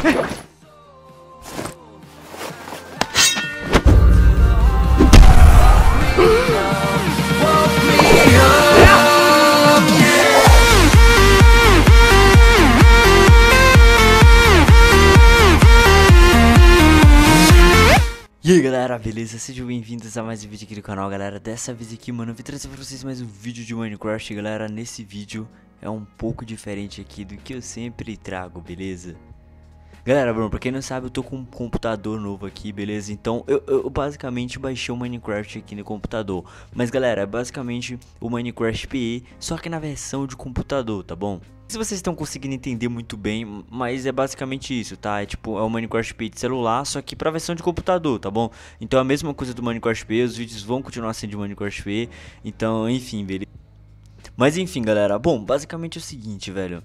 E aí galera, beleza? Sejam bem-vindos a mais um vídeo aqui do canal, galera. Dessa vez aqui, mano, eu vim trazer pra vocês mais um vídeo de Minecraft, galera. Nesse vídeo é um pouco diferente aqui do que eu sempre trago, beleza? Galera, bom, pra quem não sabe, eu tô com um computador novo aqui, beleza? Então, eu basicamente baixei o Minecraft aqui no computador. Mas galera, é basicamente o Minecraft PE, só que na versão de computador, tá bom? Se vocês estão conseguindo entender muito bem, mas é basicamente isso, tá? É tipo, é o Minecraft PE de celular, só que pra versão de computador, tá bom? Então é a mesma coisa do Minecraft PE, os vídeos vão continuar sendo de Minecraft PE. Então, enfim, beleza? Mas enfim, galera, bom, basicamente é o seguinte, velho.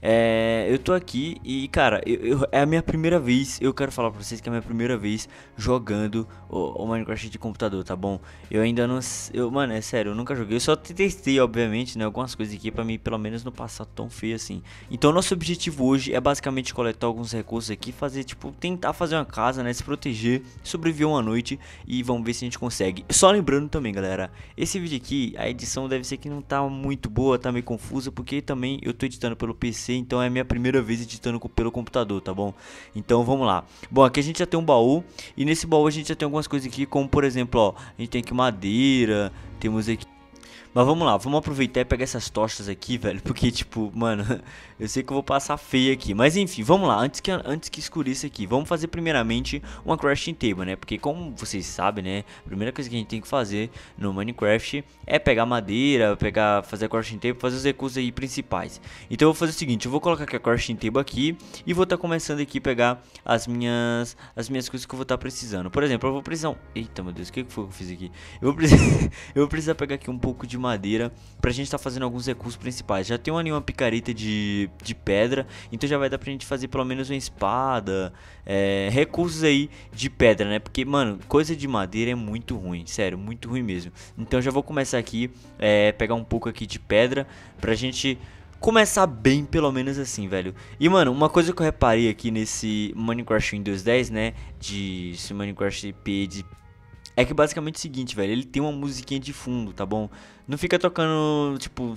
Eu tô aqui e, cara, é a minha primeira vez. Eu quero falar pra vocês que é a minha primeira vez jogando o Minecraft de computador, tá bom? Eu ainda não. Mano, é sério, eu nunca joguei. Eu só testei, obviamente, né? Algumas coisas aqui pra mim, pelo menos, não passar tão feio assim. Então, nosso objetivo hoje é basicamente coletar alguns recursos aqui, fazer, tipo, tentar fazer uma casa, né? Se proteger, sobreviver uma noite e vamos ver se a gente consegue. Só lembrando também, galera, esse vídeo aqui, a edição deve ser que não tá muito boa, tá meio confusa, porque também eu tô editando pelo PC, então é a minha primeira vez editando pelo computador, tá bom? Então vamos lá. Bom, aqui a gente já tem um baú, e nesse baú a gente já tem algumas coisas aqui, como por exemplo, ó, a gente tem aqui madeira, temos aqui. Mas vamos lá, vamos aproveitar e pegar essas tochas aqui, velho, porque tipo, mano, eu sei que eu vou passar feio aqui, mas enfim, vamos lá, antes que escureça aqui, vamos fazer primeiramente uma crafting table, né, porque como vocês sabem, né, a primeira coisa que a gente tem que fazer no Minecraft é pegar madeira, fazer a crafting table, fazer os recursos aí principais. Então eu vou fazer o seguinte, eu vou colocar aqui a crafting table aqui e vou estar começando aqui a pegar as minhas coisas que eu vou estar precisando. Por exemplo, eu vou precisar, eita meu Deus, o que foi que eu fiz aqui? Eu vou precisar pegar aqui um pouco de madeira pra gente estar fazendo alguns recursos principais. Já tem uma picareta de pedra, então já vai dar pra gente fazer pelo menos uma espada, recursos aí de pedra, né? Porque, mano, coisa de madeira é muito ruim, sério, muito ruim mesmo. Então já vou começar aqui, pegar um pouco aqui de pedra pra gente começar bem, pelo menos assim, velho. E, mano, uma coisa que eu reparei aqui nesse Minecraft Windows 10, né, esse Minecraft PE é que basicamente é o seguinte, velho, ele tem uma musiquinha de fundo, tá bom? Não fica tocando, tipo,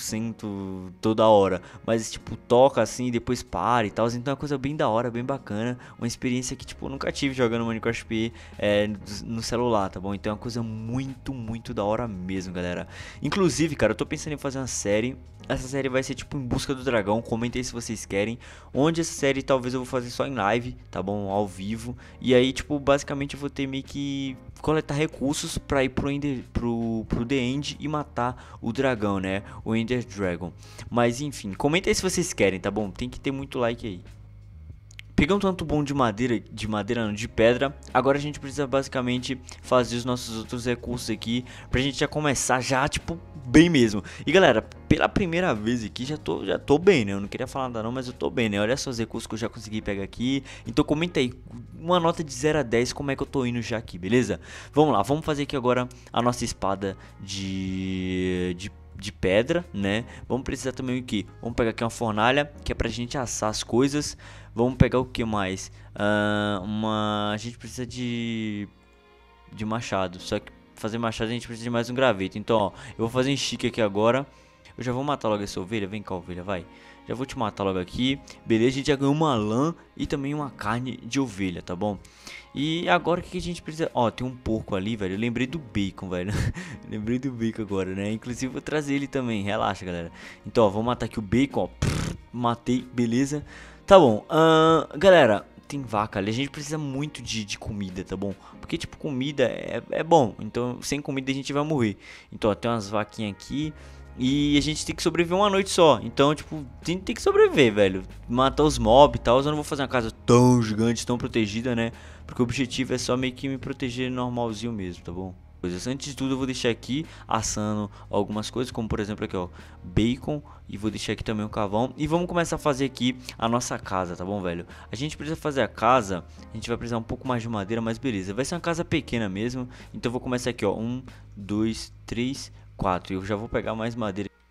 100% toda hora, mas, tipo, toca assim, depois para e tal. Então é uma coisa bem da hora, bem bacana. Uma experiência que, tipo, eu nunca tive jogando Minecraft PE no celular, tá bom? Então é uma coisa muito, muito da hora mesmo, galera. Inclusive, cara, eu tô pensando em fazer uma série. Essa série vai ser, tipo, Em Busca do Dragão. Comentem aí se vocês querem. Onde essa série talvez eu vou fazer só em live, tá bom? Ao vivo. E aí, tipo, basicamente eu vou ter meio que coletar recursos pra ir pro The End e matar o dragão, né? O Ender Dragon. Mas enfim, comenta aí se vocês querem, tá bom? Tem que ter muito like aí. Pegando tanto bom de madeira não, de pedra. Agora a gente precisa basicamente fazer os nossos outros recursos aqui pra gente já começar já, tipo, bem mesmo. E galera, pela primeira vez aqui já tô bem, né? Eu não queria falar nada não, mas eu tô bem, né? Olha só os recursos que eu já consegui pegar aqui. Então comenta aí, uma nota de 0 a 10, como é que eu tô indo já aqui, beleza? Vamos lá, vamos fazer aqui agora a nossa espada de pedra, né? Vamos precisar também o que? Vamos pegar aqui uma fornalha, que é pra gente assar as coisas. Vamos pegar o que mais? A gente precisa de machado. Só que fazer machado a gente precisa de mais um graveto. Então, ó, eu vou fazer um chique aqui agora. Eu já vou matar logo essa ovelha. Vem cá, ovelha, vai. Já vou te matar logo aqui. Beleza, a gente já ganhou uma lã e também uma carne de ovelha, tá bom? E agora o que a gente precisa? Ó, tem um porco ali, velho. Eu lembrei do bacon, velho. Lembrei do bacon agora, né? Inclusive vou trazer ele também. Relaxa, galera. Então, ó, vou matar aqui o bacon, ó. Matei, beleza. Tá bom. Galera, tem vaca ali. A gente precisa muito de comida, tá bom? Porque, tipo, comida é bom. Então, sem comida a gente vai morrer. Então, ó, tem umas vaquinhas aqui. E a gente tem que sobreviver uma noite só. Então, tipo, tem que sobreviver, velho. Matar os mobs e tal. Eu não vou fazer uma casa tão gigante, tão protegida, né? Porque o objetivo é só meio que me proteger normalzinho mesmo, tá bom? Antes de tudo eu vou deixar aqui assando algumas coisas, como por exemplo aqui, ó, bacon. E vou deixar aqui também o carvão. E vamos começar a fazer aqui a nossa casa, tá bom, velho? A gente precisa fazer a casa. A gente vai precisar um pouco mais de madeira, mas beleza. Vai ser uma casa pequena mesmo. Então eu vou começar aqui, ó, 1, 2, 3, 4. Eu já vou pegar mais madeira.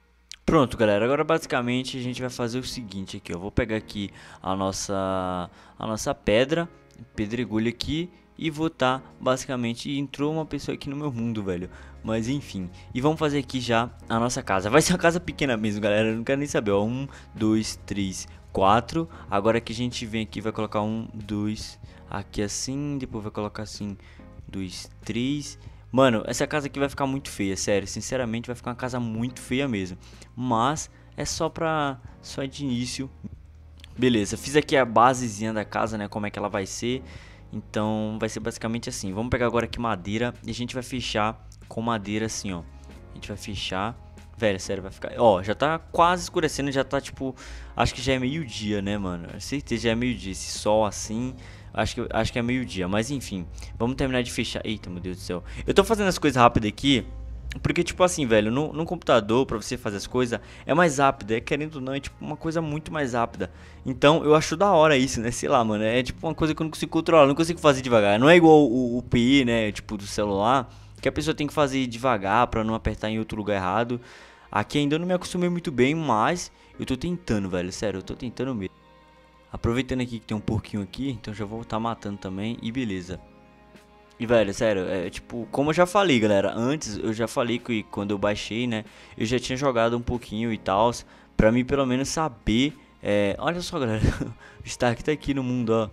Pronto, galera, agora basicamente a gente vai fazer o seguinte aqui, ó. Vou pegar aqui a nossa pedregulho aqui e vou tá, basicamente, entrou uma pessoa aqui no meu mundo, velho. Mas enfim, e vamos fazer aqui já a nossa casa. Vai ser uma casa pequena mesmo, galera, eu não quero nem saber, ó. 1, 2, 3, 4. Agora que a gente vem aqui, vai colocar 1, 2, aqui assim, depois vai colocar assim, 2, 3. Mano, essa casa aqui vai ficar muito feia, sério. Sinceramente, vai ficar uma casa muito feia mesmo. Mas é só de início. Beleza, fiz aqui a basezinha da casa, né? Como é que ela vai ser. Então, vai ser basicamente assim. Vamos pegar agora aqui madeira e a gente vai fechar com madeira assim, ó. A gente vai fechar. Velho, sério, vai ficar... Ó, já tá quase escurecendo, já tá tipo... Acho que já é meio-dia, né, mano? Certeza já é meio-dia. Esse sol assim... Acho que é meio-dia, mas enfim. Vamos terminar de fechar. Eita, meu Deus do céu. Eu tô fazendo as coisas rápidas aqui. Porque, tipo assim, velho, no computador, pra você fazer as coisas, é mais rápido. É, querendo ou não, é tipo uma coisa muito mais rápida. Então, eu acho da hora isso, né? Sei lá, mano. É tipo uma coisa que eu não consigo controlar, não consigo fazer devagar. Não é igual o PI, né? Tipo, do celular. Que a pessoa tem que fazer devagar pra não apertar em outro lugar errado. Aqui ainda eu não me acostumei muito bem, mas eu tô tentando, velho. Sério, eu tô tentando mesmo. Aproveitando aqui que tem um porquinho aqui, então já vou estar matando também e beleza. E velho, sério, é tipo, como eu já falei, galera, antes eu já falei que quando eu baixei, né, eu já tinha jogado um pouquinho e tal, pra mim pelo menos saber, olha só, galera, o Stark tá aqui no mundo, ó.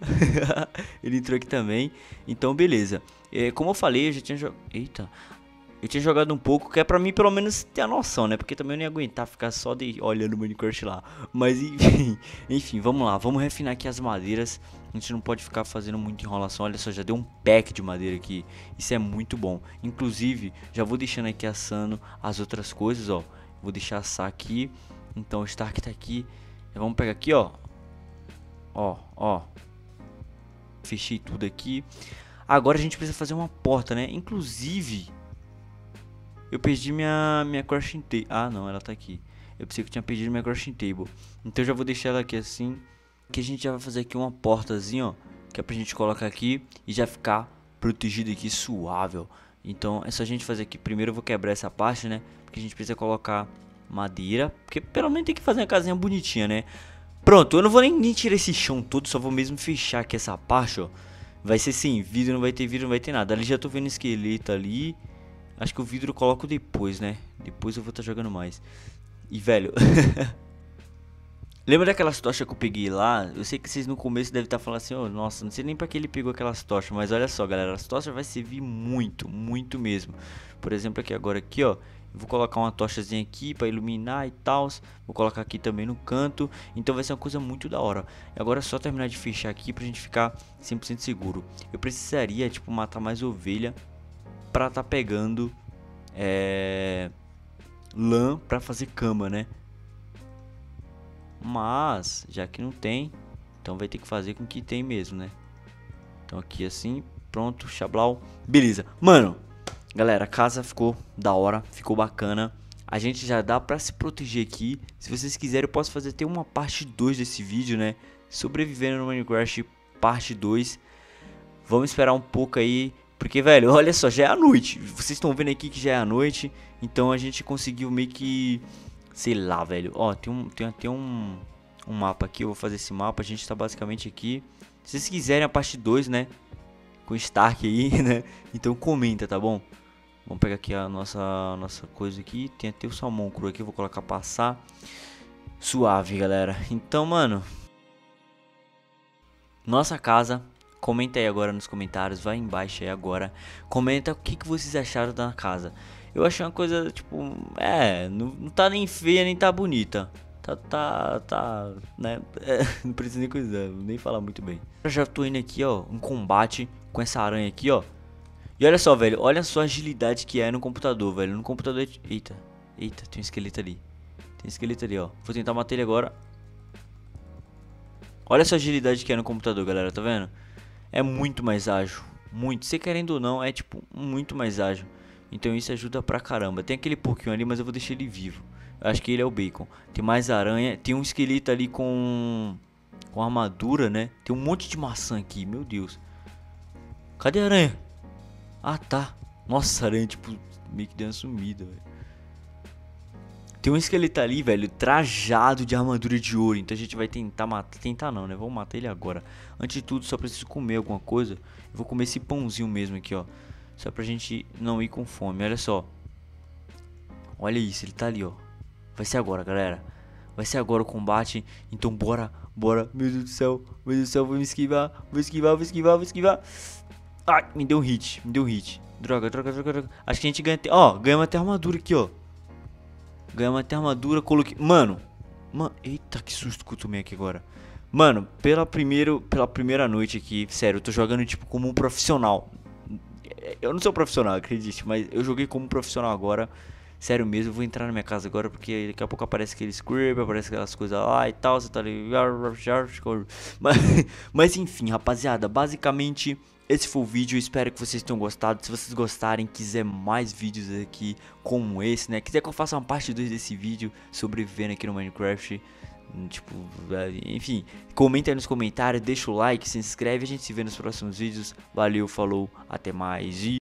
Ele entrou aqui também, então beleza. Como eu falei, eu já tinha jogado, eita, eu tinha jogado um pouco, que é pra mim pelo menos ter a noção, né? Porque também eu não ia aguentar ficar só olhando o Minecraft lá. Mas enfim, enfim, vamos lá. Vamos refinar aqui as madeiras. A gente não pode ficar fazendo muita enrolação. Olha só, já deu um pack de madeira aqui. Isso é muito bom. Inclusive, já vou deixando aqui assando as outras coisas, ó. Vou deixar assar aqui. Então o Stark tá aqui. Vamos pegar aqui, ó. Ó. Fechei tudo aqui. Agora a gente precisa fazer uma porta, né? Inclusive... eu perdi minha crafting table. Ah, não, ela tá aqui. Eu pensei que eu tinha perdido minha crafting table. Então eu já vou deixar ela aqui assim. Que a gente já vai fazer aqui uma portazinha, ó. Que é pra gente colocar aqui e já ficar protegido aqui, suave. Então é só a gente fazer aqui. Primeiro eu vou quebrar essa parte, né? Porque a gente precisa colocar madeira. Porque pelo menos tem que fazer uma casinha bonitinha, né? Pronto, eu não vou nem tirar esse chão todo. Só vou mesmo fechar aqui essa parte, ó. Vai ser sem vidro, não vai ter vidro, não vai ter nada. Ali já tô vendo esqueleto ali. Acho que o vidro eu coloco depois, né? Depois eu vou estar jogando mais. E, velho... lembra daquelas tochas que eu peguei lá? Eu sei que vocês no começo devem estar falando assim... oh, nossa, não sei nem pra que ele pegou aquelas tochas. Mas olha só, galera. As tochas vai servir muito, muito mesmo. Por exemplo, aqui agora, aqui, ó. Eu vou colocar uma tochazinha aqui pra iluminar e tal. Vou colocar aqui também no canto. Então vai ser uma coisa muito da hora. E agora é só terminar de fechar aqui pra gente ficar 100% seguro. Eu precisaria, tipo, matar mais ovelha pra tá pegando lã pra fazer cama, né? Mas já que não tem, então vai ter que fazer com que tem mesmo, né? Então aqui assim, pronto, xablau. Beleza, mano, galera, a casa ficou da hora, ficou bacana. A gente já dá pra se proteger aqui. Se vocês quiserem eu posso fazer até uma parte 2 desse vídeo, né? Sobrevivendo no Minecraft parte 2. Vamos esperar um pouco aí. Porque, velho, olha só, já é a noite. Vocês estão vendo aqui que já é a noite. Então a gente conseguiu meio que... sei lá, velho. Ó, tem até um mapa aqui. Eu vou fazer esse mapa. A gente tá basicamente aqui. Se vocês quiserem a parte 2, né? Com Stark aí, né? Então comenta, tá bom? Vamos pegar aqui a nossa coisa aqui. Tem até o salmão cru aqui. Eu vou colocar passar. Suave, galera. Então, mano... nossa casa... comenta aí agora nos comentários, vai embaixo aí agora. Comenta o que vocês acharam da casa. Eu achei uma coisa, tipo, não tá nem feia, nem tá bonita. Né? Não precisa nem coisa, nem falar muito bem. Eu já tô indo aqui, ó, um combate com essa aranha aqui, ó. E olha só, velho, olha só a agilidade que é no computador, velho. No computador, eita, tem um esqueleto ali. Tem um esqueleto ali, ó. Vou tentar matar ele agora. Olha só a agilidade que é no computador, galera, tá vendo? É muito mais ágil, muito, se querendo ou não, é tipo muito mais ágil. Então isso ajuda pra caramba. Tem aquele porquinho ali, mas eu vou deixar ele vivo. Eu acho que ele é o bacon. Tem mais aranha, tem um esqueleto ali com armadura, né? Tem um monte de maçã aqui, meu Deus. Cadê a aranha? Ah, tá. Nossa, a aranha tipo meio que deu uma sumida, velho. Tem um esqueleto ali, velho, trajado de armadura de ouro. Então a gente vai tentar matar. Tentar não, né? Vamos matar ele agora. Antes de tudo, só preciso comer alguma coisa. Eu vou comer esse pãozinho mesmo aqui, ó. Só pra gente não ir com fome. Olha só. Olha isso, ele tá ali, ó. Vai ser agora, galera. Vai ser agora o combate. Então bora, bora. Meu Deus do céu. Meu Deus do céu, vou me esquivar. Vou esquivar, vou esquivar, vou esquivar. Ai, me deu um hit. Me deu um hit. Droga, droga, droga, droga. Acho que a gente ganha até... Ó, ganhamos até armadura aqui, ó. Ganhamos até armadura, coloquei... Mano, eita, que susto que eu tomei aqui agora. Mano, pela primeira noite aqui, sério, eu tô jogando tipo como um profissional. Eu não sou profissional, acredite, mas eu joguei como um profissional agora. Sério mesmo, eu vou entrar na minha casa agora porque daqui a pouco aparece aquele script, aparece aquelas coisas lá e tal, você tá ali. Mas enfim, rapaziada, basicamente esse foi o vídeo, eu espero que vocês tenham gostado. Se vocês gostarem, quiser mais vídeos aqui como esse, né, quiser que eu faça uma parte 2 desse vídeo, sobrevivendo aqui no Minecraft, tipo, enfim, comenta aí nos comentários, deixa o like, se inscreve, a gente se vê nos próximos vídeos. Valeu, falou, até mais e...